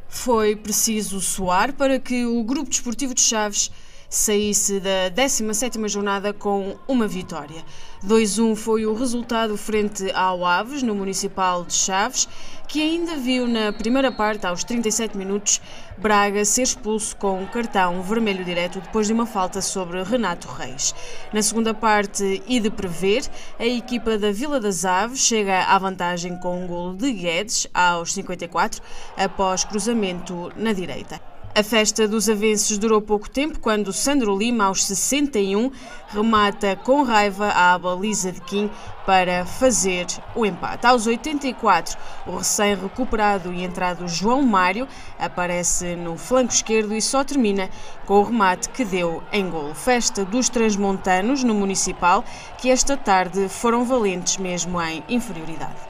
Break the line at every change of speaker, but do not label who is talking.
Foi preciso suar para que o Grupo Desportivo de Chaves saísse da 17ª jornada com uma vitória. 2-1 foi o resultado frente ao Aves, no Municipal de Chaves, que ainda viu na primeira parte, aos 37 minutos, Braga ser expulso com um cartão vermelho direto depois de uma falta sobre Renato Reis. Na segunda parte, e de prever, a equipa da Vila das Aves chega à vantagem com um golo de Guedes aos 54, após cruzamento na direita. A festa dos avenses durou pouco tempo quando Sandro Lima, aos 61, remata com raiva à baliza de Kim para fazer o empate. Aos 84, o recém-recuperado e entrado João Mário aparece no flanco esquerdo e só termina com o remate que deu em golo. Festa dos transmontanos no Municipal, que esta tarde foram valentes mesmo em inferioridade.